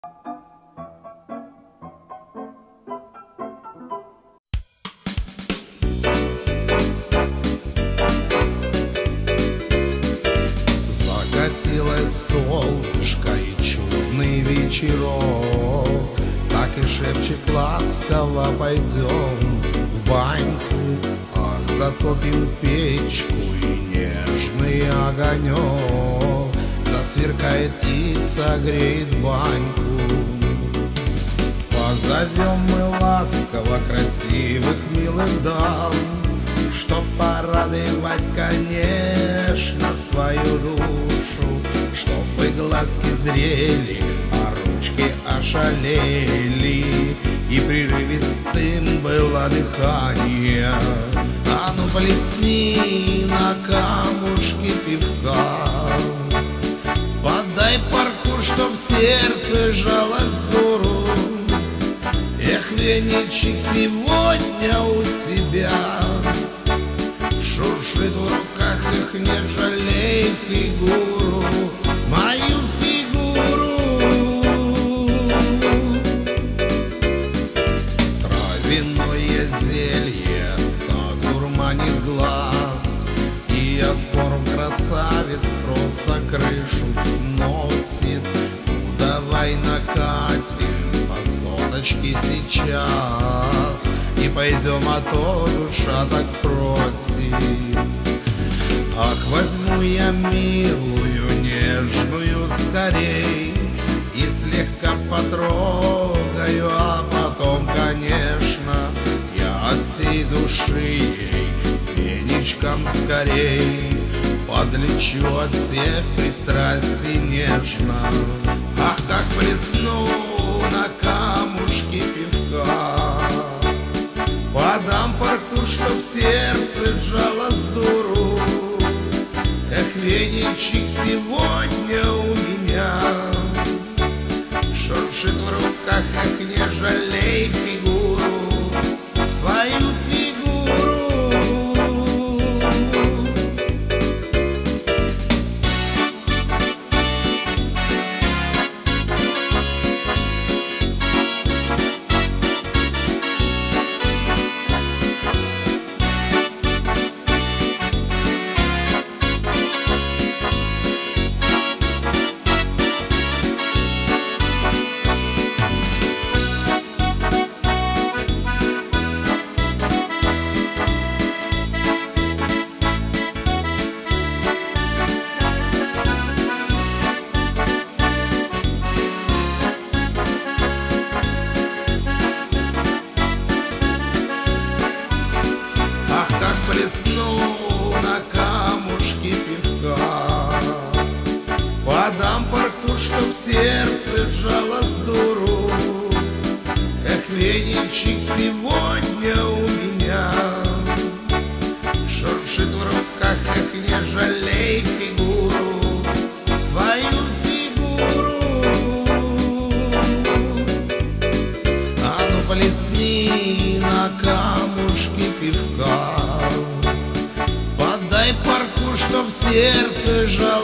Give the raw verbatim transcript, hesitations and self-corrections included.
Закатилось солнышко и чудный вечерок, так и шепчет ласково: пойдем в баньку, ах, затопим печку и нежный огонек засверкает и согреет баньку. Позовем мы ласково красивых милых дам, чтоб порадовать, конечно, свою душу, чтобы глазки зрели, а ручки ошалели, и прерывистым было дыхание. А ну плесни на камушке пивка, подай парку, чтоб сердце жалось дуру. Эх, веничек сегодня у тебя шуршит в руках, их не жалей фигуру, мою фигуру. Травяное зелье так дурманит глаз, и от форм красавиц просто крышу сносит. Ну давай накатим по соточке сейчас и пойдем, а то душа так просит. Ах, возьму я милую, нежную скорей и слегка потрогаю, а потом, конечно, я от всей души ей веничком скорей подлечу от всех пристрастий нежно. Ах, как плесну на камушке пивка, подам парку, чтоб сердце сжалось дуру. Эх, веничек сегодня у меня шуршит в руках, эх, не жалей фигуру, свою фигуру. Плесну на камушке пивка, подам парку, чтоб сердце сжалось дуру. Эх, веничек сегодня у меня шуршит в руках, эх, не жалей фигуру, свою фигуру. А ну плесни на камушке пивка, подай парку, чтоб сердце жало.